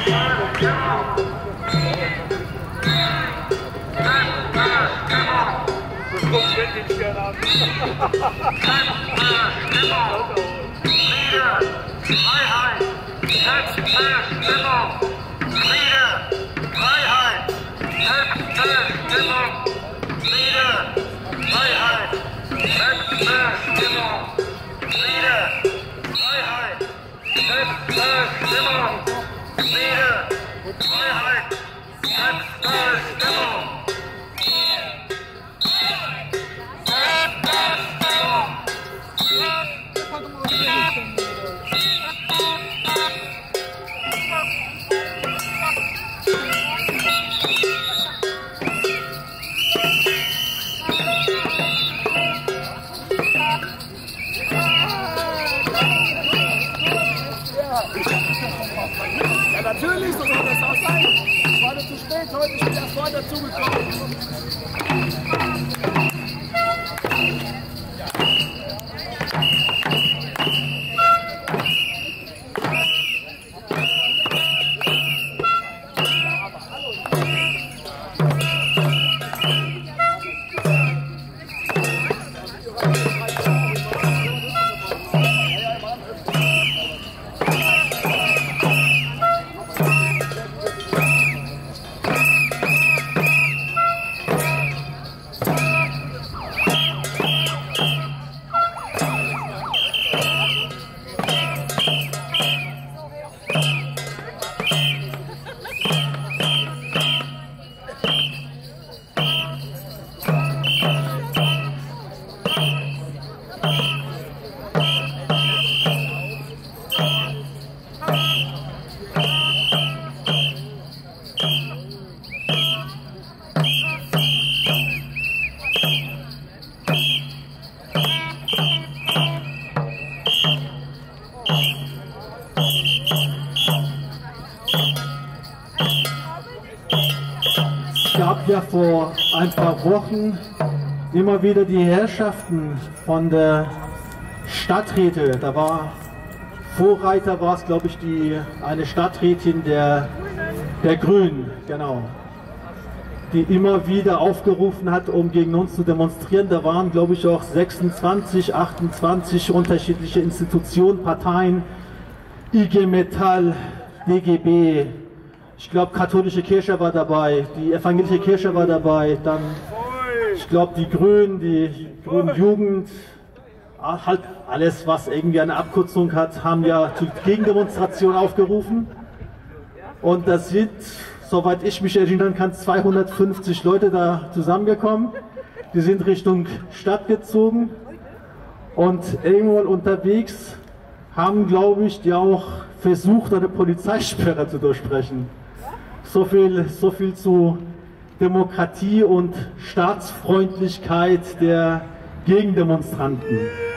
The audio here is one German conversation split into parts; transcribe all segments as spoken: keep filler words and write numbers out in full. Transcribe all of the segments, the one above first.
Ja, natürlich, so soll das auch sein. Ich war zu spät heute, ich bin erst vorher dazugekommen. Es gab ja vor ein paar Wochen immer wieder die Herrschaften von der Stadträte. Da war Vorreiter, war es glaube ich die eine Stadträtin der, der Grünen, genau, die immer wieder aufgerufen hat, um gegen uns zu demonstrieren. Da waren glaube ich auch sechsundzwanzig, achtundzwanzig unterschiedliche Institutionen, Parteien, I G Metall, D G B, ich glaube katholische Kirche war dabei, die evangelische Kirche war dabei, dann ich glaube die Grünen, die Grünen Jugend, halt alles was irgendwie eine Abkürzung hat, haben ja zur Gegendemonstration aufgerufen. Und das sind, soweit ich mich erinnern kann, zweihundertfünfzig Leute da zusammengekommen. Die sind Richtung Stadt gezogen und irgendwo unterwegs haben, glaube ich, die auch versucht, eine Polizeisperre zu durchbrechen. So viel, so viel zu Demokratie und Staatsfreundlichkeit der Gegendemonstranten.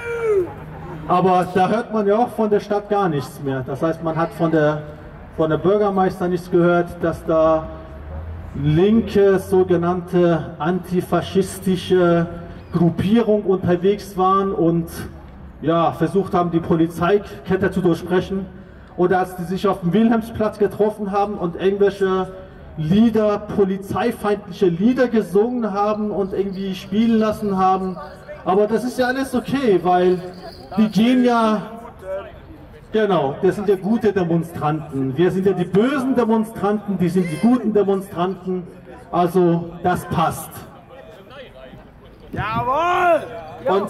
Aber da hört man ja auch von der Stadt gar nichts mehr. Das heißt, man hat von der, von der Bürgermeister nichts gehört, dass da linke, sogenannte antifaschistische Gruppierungen unterwegs waren und ja, versucht haben, die Polizeikette zu durchbrechen. Oder als die sich auf dem Wilhelmsplatz getroffen haben und irgendwelche Lieder, polizeifeindliche Lieder gesungen haben und irgendwie spielen lassen haben. Aber das ist ja alles okay, weil die gehen ja, genau, das sind ja gute Demonstranten. Wir sind ja die bösen Demonstranten, die sind die guten Demonstranten. Also das passt. Jawohl! Und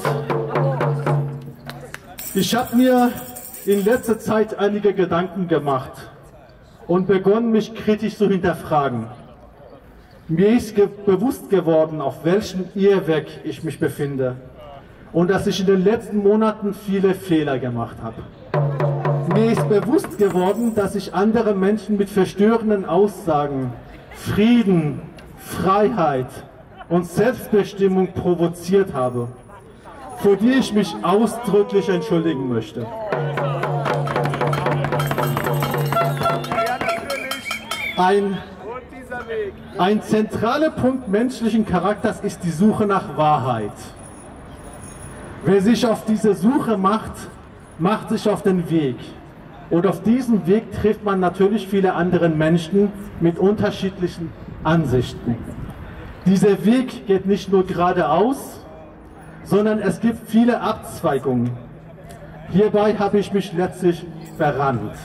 ich habe mir in letzter Zeit einige Gedanken gemacht und begonnen, mich kritisch zu hinterfragen. Mir ist ge bewusst geworden, auf welchem Irrweg ich mich befinde und dass ich in den letzten Monaten viele Fehler gemacht habe. Mir ist bewusst geworden, dass ich andere Menschen mit verstörenden Aussagen Frieden, Freiheit und Selbstbestimmung provoziert habe, für die ich mich ausdrücklich entschuldigen möchte. Ein, ein zentraler Punkt menschlichen Charakters ist die Suche nach Wahrheit. Wer sich auf diese Suche macht, macht sich auf den Weg. Und auf diesem Weg trifft man natürlich viele andere Menschen mit unterschiedlichen Ansichten. Dieser Weg geht nicht nur geradeaus, sondern es gibt viele Abzweigungen. Hierbei habe ich mich letztlich verrannt.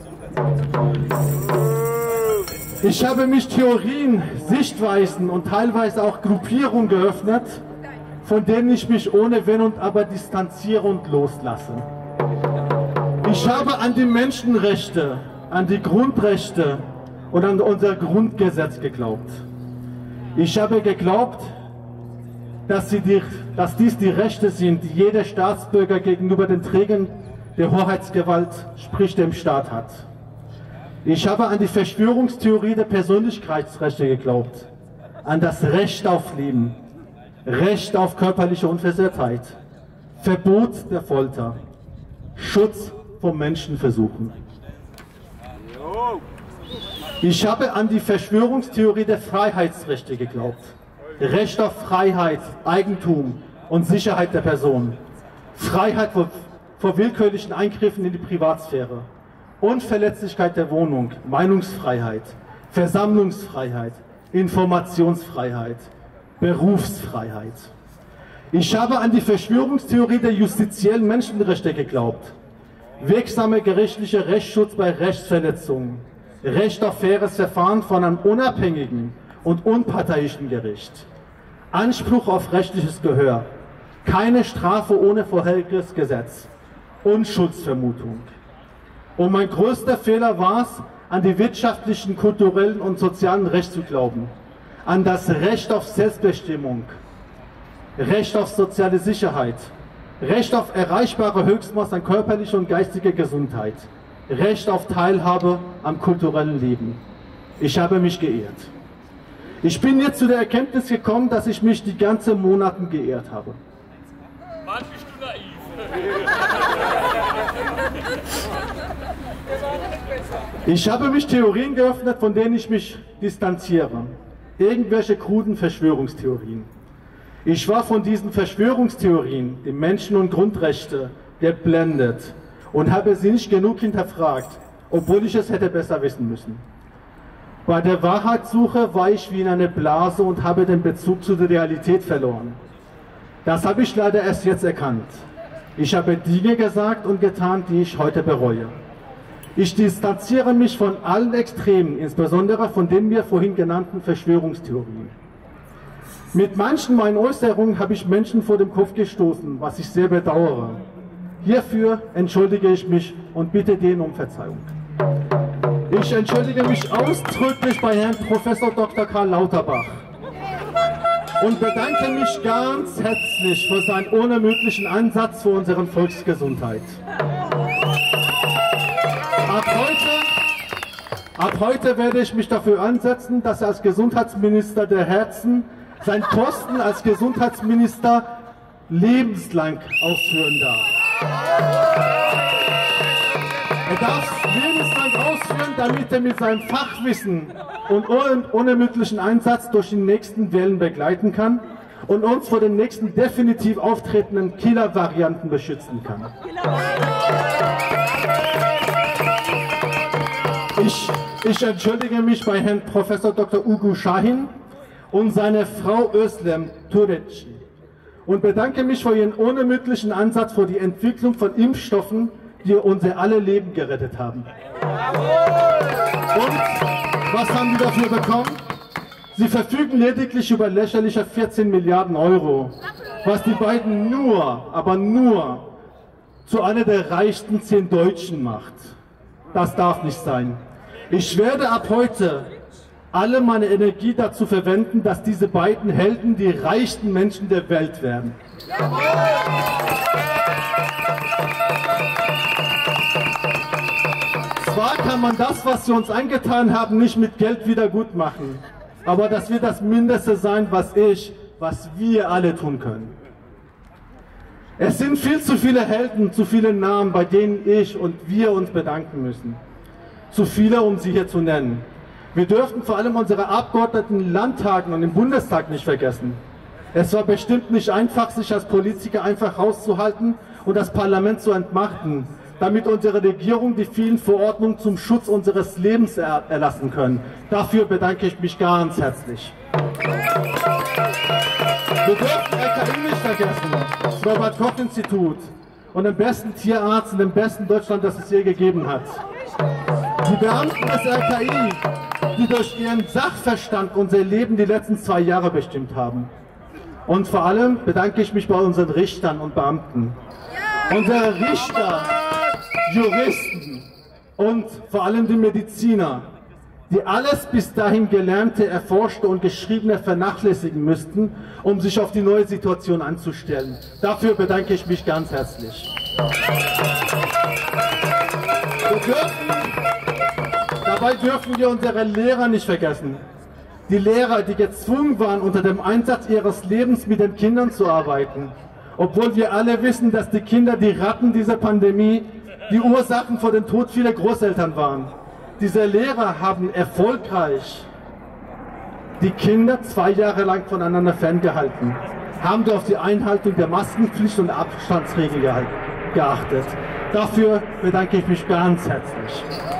Ich habe mich Theorien, Sichtweisen und teilweise auch Gruppierungen geöffnet, von denen ich mich ohne Wenn und Aber distanziere und loslasse. Ich habe an die Menschenrechte, an die Grundrechte und an unser Grundgesetz geglaubt. Ich habe geglaubt, dass, sie die, dass dies die Rechte sind, die jeder Staatsbürger gegenüber den Trägern der Hoheitsgewalt, sprich dem Staat, hat. Ich habe an die Verschwörungstheorie der Persönlichkeitsrechte geglaubt, an das Recht auf Leben, Recht auf körperliche Unversehrtheit, Verbot der Folter, Schutz vor Menschenversuchen. Ich habe an die Verschwörungstheorie der Freiheitsrechte geglaubt. Recht auf Freiheit, Eigentum und Sicherheit der Person. Freiheit vor, vor willkürlichen Eingriffen in die Privatsphäre. Unverletzlichkeit der Wohnung, Meinungsfreiheit, Versammlungsfreiheit, Informationsfreiheit, Berufsfreiheit. Ich habe an die Verschwörungstheorie der justiziellen Menschenrechte geglaubt. Wirksamer gerichtlicher Rechtsschutz bei Rechtsverletzungen. Recht auf faires Verfahren von einem unabhängigen und unparteiischen Gericht. Anspruch auf rechtliches Gehör. Keine Strafe ohne vorheriges Gesetz. Unschuldsvermutung. Und mein größter Fehler war es, an die wirtschaftlichen, kulturellen und sozialen Rechte zu glauben. An das Recht auf Selbstbestimmung. Recht auf soziale Sicherheit. Recht auf erreichbare Höchstmaß an körperlicher und geistiger Gesundheit. Recht auf Teilhabe am kulturellen Leben. Ich habe mich geirrt. Ich bin jetzt zu der Erkenntnis gekommen, dass ich mich die ganzen Monate geirrt habe. Mann, bist du naiv. Ich habe mich Theorien geöffnet, von denen ich mich distanziere. Irgendwelche kruden Verschwörungstheorien. Ich war von diesen Verschwörungstheorien, die Menschen- und Grundrechte, geblendet und habe sie nicht genug hinterfragt, obwohl ich es hätte besser wissen müssen. Bei der Wahrheitssuche war ich wie in einer Blase und habe den Bezug zu der Realität verloren. Das habe ich leider erst jetzt erkannt. Ich habe Dinge gesagt und getan, die ich heute bereue. Ich distanziere mich von allen Extremen, insbesondere von den mir vorhin genannten Verschwörungstheorien. Mit manchen meiner Äußerungen habe ich Menschen vor den Kopf gestoßen, was ich sehr bedauere. Hierfür entschuldige ich mich und bitte denen um Verzeihung. Ich entschuldige mich ausdrücklich bei Herrn Professor Doktor Karl Lauterbach und bedanke mich ganz herzlich für seinen unermüdlichen Einsatz für unsere Volksgesundheit. Ab heute, ab heute werde ich mich dafür einsetzen, dass er als Gesundheitsminister der Herzen seinen Posten als Gesundheitsminister lebenslang ausführen darf. Er darf es lebenslang ausführen, damit er mit seinem Fachwissen und unermüdlichen Einsatz durch die nächsten Wellen begleiten kann und uns vor den nächsten definitiv auftretenden Killer-Varianten beschützen kann. Ich, ich entschuldige mich bei Herrn Professor Doktor Ugu Shahin und seiner Frau Özlem Türeci und bedanke mich für ihren unermüdlichen Ansatz für die Entwicklung von Impfstoffen, die unser aller Leben gerettet haben. Und was haben die dafür bekommen? Sie verfügen lediglich über lächerliche vierzehn Milliarden Euro, was die beiden nur, aber nur zu einer der reichsten zehn Deutschen macht. Das darf nicht sein. Ich werde ab heute alle meine Energie dazu verwenden, dass diese beiden Helden die reichsten Menschen der Welt werden. Zwar kann man das, was sie uns angetan haben, nicht mit Geld wieder gut machen, aber das wird das Mindeste sein, was ich, was wir alle tun können. Es sind viel zu viele Helden, zu viele Namen, bei denen ich und wir uns bedanken müssen. Zu viele, um sie hier zu nennen. Wir dürften vor allem unsere Abgeordneten in Landtagen und im Bundestag nicht vergessen. Es war bestimmt nicht einfach, sich als Politiker einfach rauszuhalten und das Parlament zu entmachten, damit unsere Regierung die vielen Verordnungen zum Schutz unseres Lebens er erlassen können. Dafür bedanke ich mich ganz herzlich. Wir dürfen R K I nicht vergessen, das Robert-Koch-Institut und den besten Tierarzt in dem besten Deutschland, das es je gegeben hat. Die Beamten des R K I, die durch ihren Sachverstand unser Leben die letzten zwei Jahre bestimmt haben. Und vor allem bedanke ich mich bei unseren Richtern und Beamten. Unsere Richter, Juristen und vor allem die Mediziner, die alles bis dahin Gelernte, Erforschte und Geschriebene vernachlässigen müssten, um sich auf die neue Situation anzustellen. Dafür bedanke ich mich ganz herzlich. Wir dürfen, dabei dürfen wir unsere Lehrer nicht vergessen. Die Lehrer, die gezwungen waren, unter dem Einsatz ihres Lebens mit den Kindern zu arbeiten. Obwohl wir alle wissen, dass die Kinder die Ratten dieser Pandemie, die Ursachen für den Tod vieler Großeltern waren. Diese Lehrer haben erfolgreich die Kinder zwei Jahre lang voneinander ferngehalten, haben auf die Einhaltung der Maskenpflicht und Abstandsregeln geachtet. Dafür bedanke ich mich ganz herzlich.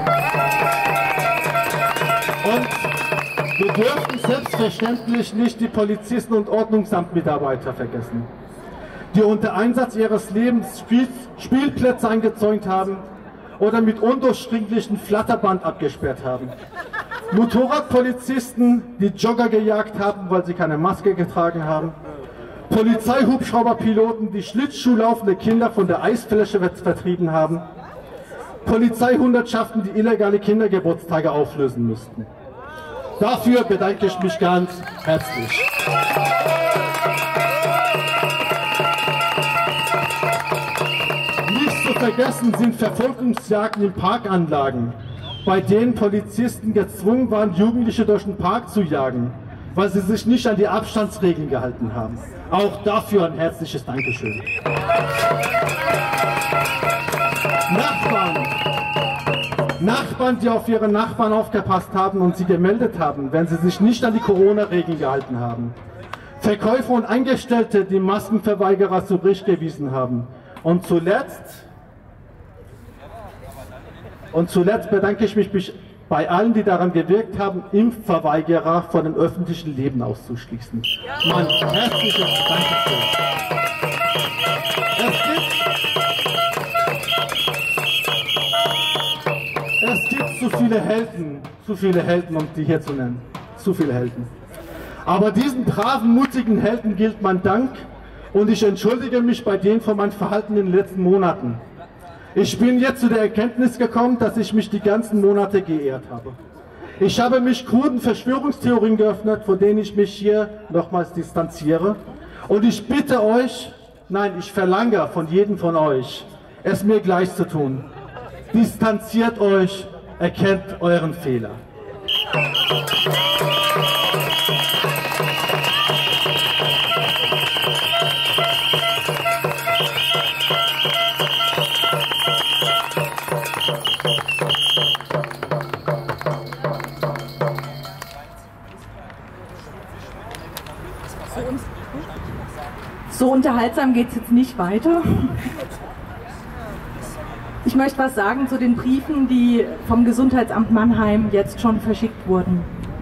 Und wir dürfen selbstverständlich nicht die Polizisten und Ordnungsamtmitarbeiter vergessen, die unter Einsatz ihres Lebens Spiel Spielplätze eingezäunt haben oder mit undurchdringlichen Flatterband abgesperrt haben. Motorradpolizisten, die Jogger gejagt haben, weil sie keine Maske getragen haben. Polizeihubschrauberpiloten, die Schlittschuhlaufende Kinder von der Eisfläche vertrieben haben. Polizeihundertschaften, die illegale Kindergeburtstage auflösen müssten. Dafür bedanke ich mich ganz herzlich. Nicht zu vergessen sind Verfolgungsjagden in Parkanlagen, bei denen Polizisten gezwungen waren, Jugendliche durch den Park zu jagen, weil sie sich nicht an die Abstandsregeln gehalten haben. Auch dafür ein herzliches Dankeschön. Nachbarn, Nachbarn, die auf ihre Nachbarn aufgepasst haben und sie gemeldet haben, wenn sie sich nicht an die Corona-Regeln gehalten haben. Verkäufer und Angestellte, die Maskenverweigerer zurechtgewiesen haben. Und zuletzt, und zuletzt bedanke ich mich bei allen, die daran gewirkt haben, Impfverweigerer von dem öffentlichen Leben auszuschließen. Mein herzliches Dankeschön. Es gibt, es gibt zu viele Helden, zu viele Helden, um die hier zu nennen. Zu viele Helden. Aber diesen braven, mutigen Helden gilt mein Dank und ich entschuldige mich bei denen für mein Verhalten in den letzten Monaten. Ich bin jetzt zu der Erkenntnis gekommen, dass ich mich die ganzen Monate geehrt habe. Ich habe mich kruden Verschwörungstheorien geöffnet, von denen ich mich hier nochmals distanziere. Und ich bitte euch, nein, ich verlange von jedem von euch, es mir gleich zu tun. Distanziert euch, erkennt euren Fehler. So unterhaltsam geht es jetzt nicht weiter. Ich möchte was sagen zu den Briefen, die vom Gesundheitsamt Mannheim jetzt schon verschickt wurden.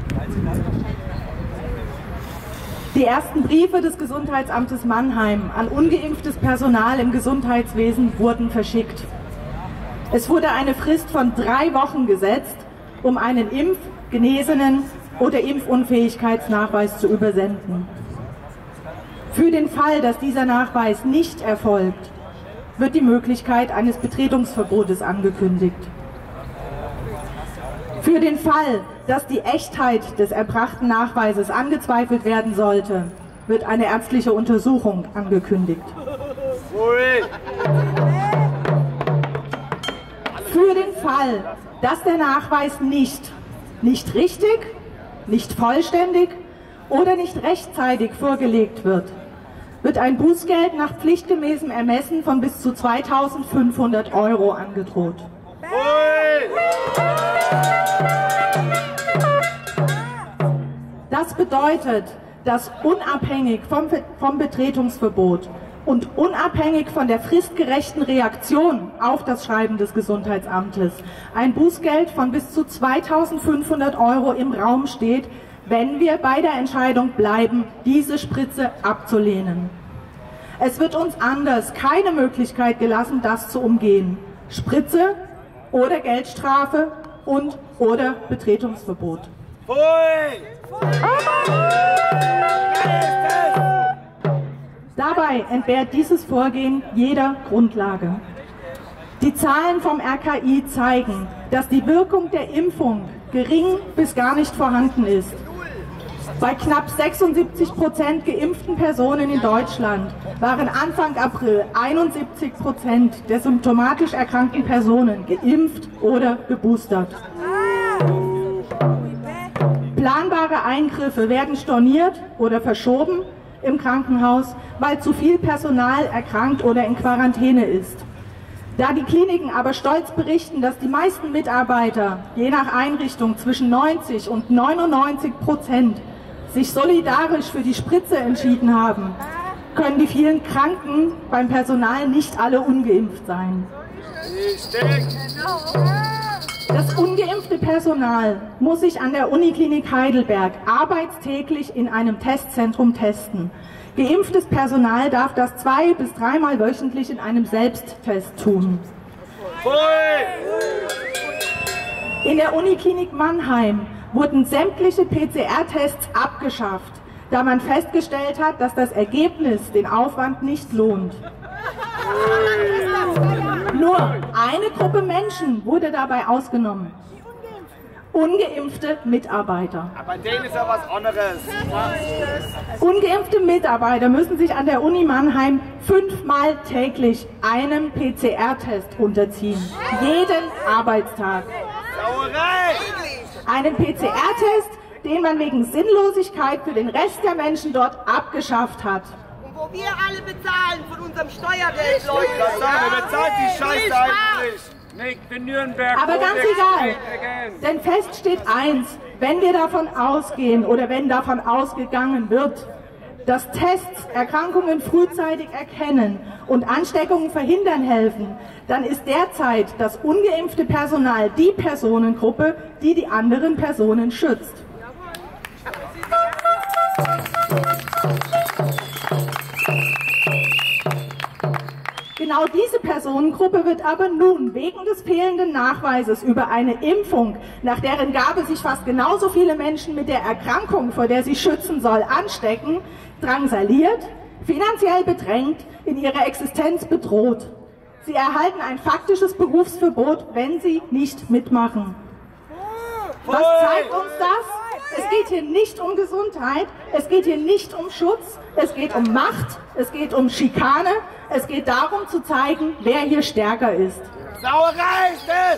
Die ersten Briefe des Gesundheitsamtes Mannheim an ungeimpftes Personal im Gesundheitswesen wurden verschickt. Es wurde eine Frist von drei Wochen gesetzt, um einen Impf-, Genesenen- oder Impfunfähigkeitsnachweis zu übersenden. Für den Fall, dass dieser Nachweis nicht erfolgt, wird die Möglichkeit eines Betretungsverbotes angekündigt. Für den Fall, dass die Echtheit des erbrachten Nachweises angezweifelt werden sollte, wird eine ärztliche Untersuchung angekündigt. Für den Fall, dass der Nachweis nicht, nicht richtig, nicht vollständig oder nicht rechtzeitig vorgelegt wird, wird ein Bußgeld nach pflichtgemäßem Ermessen von bis zu zweitausendfünfhundert Euro angedroht. Das bedeutet, dass unabhängig vom, vom Betretungsverbot und unabhängig von der fristgerechten Reaktion auf das Schreiben des Gesundheitsamtes ein Bußgeld von bis zu zweitausendfünfhundert Euro im Raum steht, wenn wir bei der Entscheidung bleiben, diese Spritze abzulehnen. Es wird uns anders keine Möglichkeit gelassen, das zu umgehen. Spritze oder Geldstrafe und oder Betretungsverbot. Pfui! Dabei entbehrt dieses Vorgehen jeder Grundlage. Die Zahlen vom R K I zeigen, dass die Wirkung der Impfung gering bis gar nicht vorhanden ist. Bei knapp sechsundsiebzig Prozent geimpften Personen in Deutschland waren Anfang April einundsiebzig Prozent der symptomatisch erkrankten Personen geimpft oder geboostert. Planbare Eingriffe werden storniert oder verschoben im Krankenhaus, weil zu viel Personal erkrankt oder in Quarantäne ist. Da die Kliniken aber stolz berichten, dass die meisten Mitarbeiter je nach Einrichtung zwischen neunzig und neunundneunzig Prozent sich solidarisch für die Spritze entschieden haben, können die vielen Kranken beim Personal nicht alle ungeimpft sein. Das ungeimpfte Personal muss sich an der Uniklinik Heidelberg arbeitstäglich in einem Testzentrum testen. Geimpftes Personal darf das zwei- bis dreimal wöchentlich in einem Selbsttest tun. In der Uniklinik Mannheim wurden sämtliche P C R-Tests abgeschafft, da man festgestellt hat, dass das Ergebnis den Aufwand nicht lohnt. Nur eine Gruppe Menschen wurde dabei ausgenommen. Ungeimpfte Mitarbeiter. Aber denen ist ja was anderes. Ungeimpfte Mitarbeiter müssen sich an der Uni Mannheim fünfmal täglich einem P C R-Test unterziehen. Jeden Arbeitstag. Sauerei! Einen P C R-Test, den man wegen Sinnlosigkeit für den Rest der Menschen dort abgeschafft hat. Und wo wir alle bezahlen von unserem Steuergeld, Leute. Ich sage, wer bezahlt die Scheiße eigentlich? Make the Nürnberg Aber ganz Codex egal, great again. denn fest steht eins, wenn wir davon ausgehen oder wenn davon ausgegangen wird, dass Tests Erkrankungen frühzeitig erkennen und Ansteckungen verhindern helfen, dann ist derzeit das ungeimpfte Personal die Personengruppe, die die anderen Personen schützt. Genau diese Personengruppe wird aber nun wegen des fehlenden Nachweises über eine Impfung, nach deren Gabe sich fast genauso viele Menschen mit der Erkrankung, vor der sie schützen soll, anstecken, drangsaliert, finanziell bedrängt, in ihrer Existenz bedroht. Sie erhalten ein faktisches Berufsverbot, wenn sie nicht mitmachen. Was zeigt uns das? Es geht hier nicht um Gesundheit, es geht hier nicht um Schutz, es geht um Macht, es geht um Schikane, es geht darum zu zeigen, wer hier stärker ist. Sauerei ist es!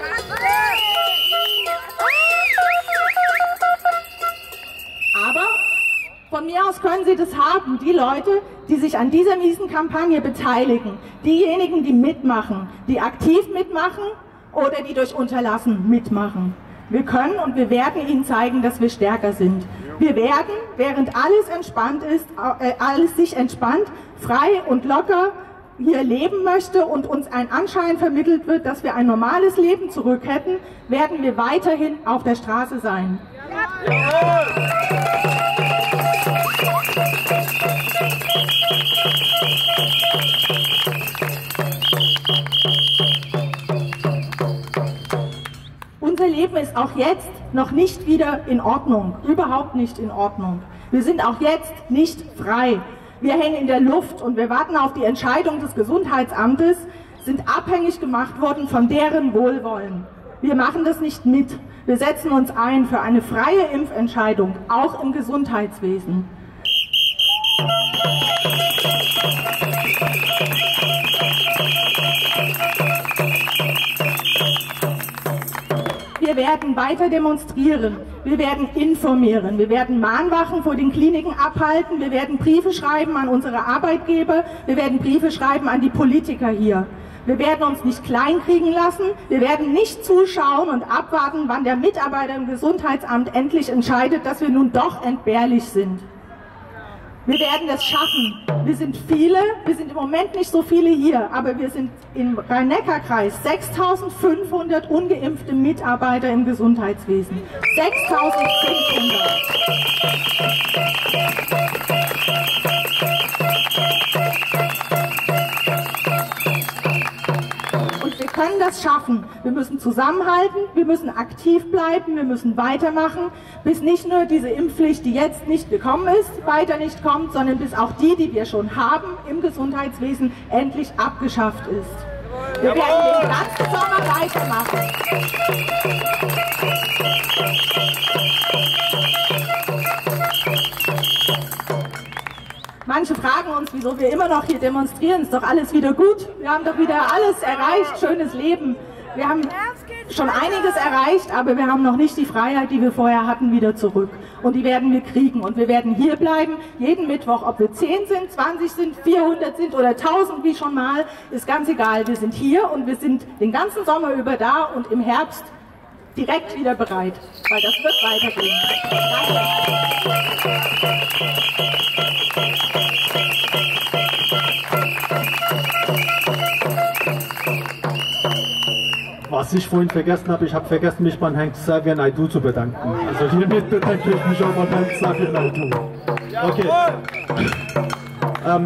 Aber von mir aus können Sie das haben, die Leute, die sich an dieser miesen Kampagne beteiligen, diejenigen, die mitmachen, die aktiv mitmachen oder die durch Unterlassen mitmachen. Wir können und wir werden Ihnen zeigen, dass wir stärker sind. Wir werden, während alles entspannt ist, äh, alles sich entspannt, frei und locker hier leben möchte und uns ein Anschein vermittelt wird, dass wir ein normales Leben zurück hätten, werden wir weiterhin auf der Straße sein. Unser Leben ist auch jetzt noch nicht wieder in Ordnung, überhaupt nicht in Ordnung. Wir sind auch jetzt nicht frei. Wir hängen in der Luft und wir warten auf die Entscheidung des Gesundheitsamtes, sind abhängig gemacht worden von deren Wohlwollen. Wir machen das nicht mit. Wir setzen uns ein für eine freie Impfentscheidung, auch im Gesundheitswesen. Wir werden weiter demonstrieren, wir werden informieren, wir werden Mahnwachen vor den Kliniken abhalten, wir werden Briefe schreiben an unsere Arbeitgeber, wir werden Briefe schreiben an die Politiker hier. Wir werden uns nicht kleinkriegen lassen, wir werden nicht zuschauen und abwarten, wann der Mitarbeiter im Gesundheitsamt endlich entscheidet, dass wir nun doch entbehrlich sind. Wir werden es schaffen. Wir sind viele, wir sind im Moment nicht so viele hier, aber wir sind im Rhein-Neckar-Kreis sechstausendfünfhundert ungeimpfte Mitarbeiter im Gesundheitswesen. sechstausendfünfhundert. Und wir können das schaffen. Wir müssen zusammenhalten, wir müssen aktiv bleiben, wir müssen weitermachen, bis nicht nur diese Impfpflicht, die jetzt nicht gekommen ist, weiter nicht kommt, sondern bis auch die, die wir schon haben im Gesundheitswesen, endlich abgeschafft ist. Wir werden den ganzen Sommer weitermachen. Manche fragen uns, wieso wir immer noch hier demonstrieren. Ist doch alles wieder gut. Wir haben doch wieder alles erreicht. Schönes Leben. Wir haben schon einiges erreicht, aber wir haben noch nicht die Freiheit, die wir vorher hatten, wieder zurück. Und die werden wir kriegen. Und wir werden hier bleiben, jeden Mittwoch. Ob wir zehn sind, zwanzig sind, vierhundert sind oder tausend wie schon mal, ist ganz egal. Wir sind hier und wir sind den ganzen Sommer über da und im Herbst direkt wieder bereit. Weil das wird weitergehen. Was ich vorhin vergessen habe, ich habe vergessen, mich beim Herrn Xavier Naidoo zu bedanken. Also hiermit bedanke ich mich auch beim Herrn Xavier Naidoo. Okay. Ähm,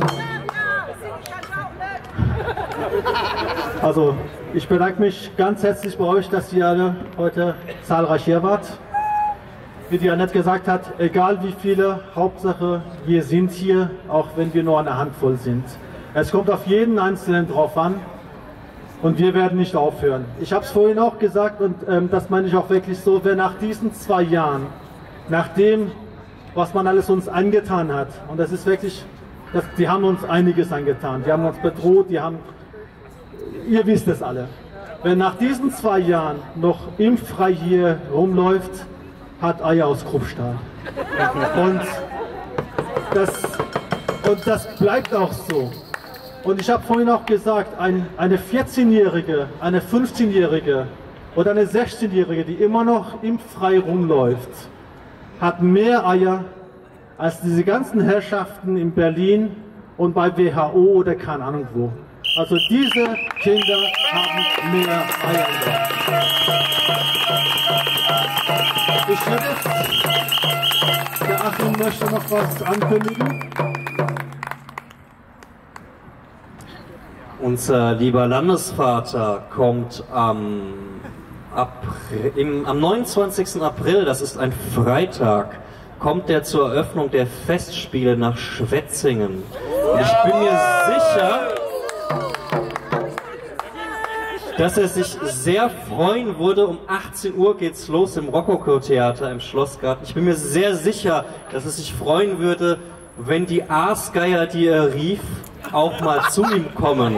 also ich bedanke mich ganz herzlich bei euch, dass ihr alle heute zahlreich hier wart. Wie die Annette gesagt hat, egal wie viele, Hauptsache wir sind hier, auch wenn wir nur eine Handvoll sind. Es kommt auf jeden Einzelnen drauf an. Und wir werden nicht aufhören. Ich habe es vorhin auch gesagt und ähm, das meine ich auch wirklich so, wer nach diesen zwei Jahren, nach dem, was man alles uns angetan hat, und das ist wirklich, das, die haben uns einiges angetan, die haben uns bedroht, die haben, ihr wisst es alle. Wer nach diesen zwei Jahren noch impffrei hier rumläuft, hat Eier aus Kruppstahl. Und das, und das bleibt auch so. Und ich habe vorhin auch gesagt, ein, eine vierzehnjährige, eine fünfzehnjährige oder eine sechzehnjährige, die immer noch impffrei rumläuft, hat mehr Eier als diese ganzen Herrschaften in Berlin und bei W H O oder keine Ahnung wo. Also diese Kinder haben mehr Eier. Ich hätte jetzt, der Achim möchte noch was ankündigen. Unser lieber Landesvater kommt am, April, im, am neunundzwanzigsten April, das ist ein Freitag, kommt er zur Eröffnung der Festspiele nach Schwetzingen. Und ich bin mir sicher, dass er sich sehr freuen würde. Um achtzehn Uhr geht's los im Rokoko-Theater im Schlossgarten. Ich bin mir sehr sicher, dass er sich freuen würde, wenn die Aasgeier, die er rief, auch mal zu ihm kommen.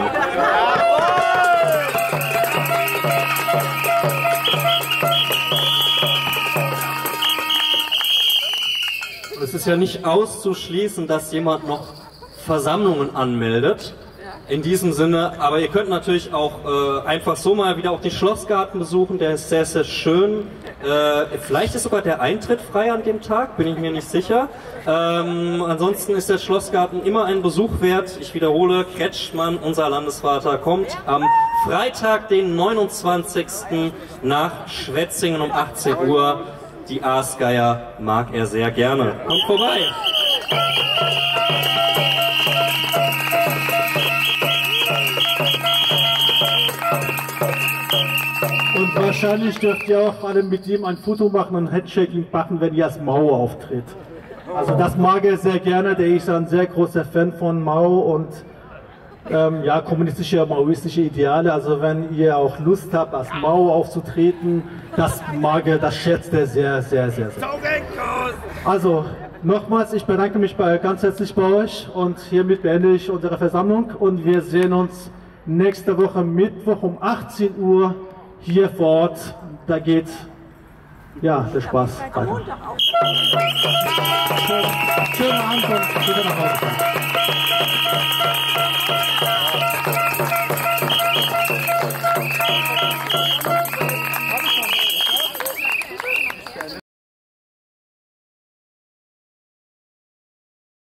Es ist ja nicht auszuschließen, dass jemand noch Versammlungen anmeldet. In diesem Sinne, aber ihr könnt natürlich auch äh, einfach so mal wieder auch den Schlossgarten besuchen, der ist sehr, sehr schön. Äh, vielleicht ist sogar der Eintritt frei an dem Tag, bin ich mir nicht sicher. Ähm, ansonsten ist der Schlossgarten immer ein Besuch wert. Ich wiederhole, Kretschmann, unser Landesvater, kommt am Freitag, den neunundzwanzigsten nach Schwetzingen um achtzehn Uhr. Die Aasgeier mag er sehr gerne. Kommt vorbei! Und wahrscheinlich dürft ihr auch alle mit ihm ein Foto machen und ein Handshaking machen, wenn ihr als Mao auftritt. Also das mag er sehr gerne, der ist ein sehr großer Fan von Mao und ähm, ja, kommunistische, maoistische Ideale. Also wenn ihr auch Lust habt, als Mao aufzutreten, das mag er, das schätzt er sehr, sehr, sehr, sehr. Also nochmals, ich bedanke mich bei, ganz herzlich bei euch und hiermit beende ich unsere Versammlung und wir sehen uns nächste Woche Mittwoch um achtzehn Uhr hier vor Ort. Da geht ja der Spaß weiter. Schönen Abend und wieder nach Hause.